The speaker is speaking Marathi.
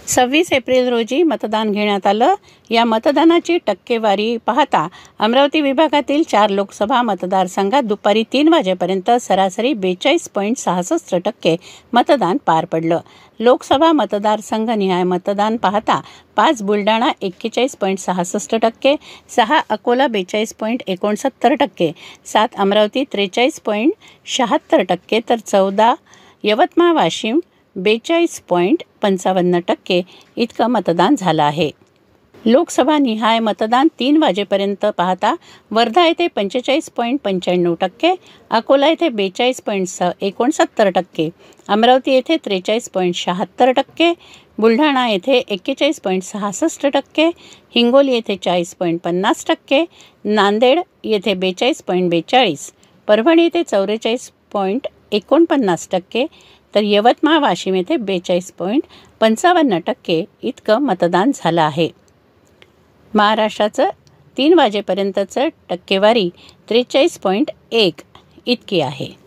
26 एप्रिल रोजी मतदान घेण्यात आलं. या मतदानाची टक्केवारी पाहता अमरावती विभागातील 4 लोकसभा मतदारसंघात दुपारी 3 वाजेपर्यंत सरासरी 42.66% मतदान पार पडलं. लोकसभा मतदारसंघनिहाय मतदान पाहता 5 बुलढाणा 41.66%, 6 अकोला 42.69%, 7 अमरावती 43.76% तर 14 यवतमाळ वाशिम 42.55% इतकं मतदान झालं आहे. लोकसभा निहाय मतदान 3 वाजेपर्यंत पाहता वर्धा येथे 45.95%, अकोला येथे 42.69%, अमरावती येथे 43.76%, बुलढाणा येथे 41.66%, हिंगोली येथे 40.50%, नांदेड येथे 42.42%, परभणी येथे 44.49%, तर यवतमाळ वाशिम येथे 42.55% इतकं मतदान झालं आहे. महाराष्ट्राचं 3 वाजेपर्यंतचं टक्केवारी 43.1 इतकी आहे.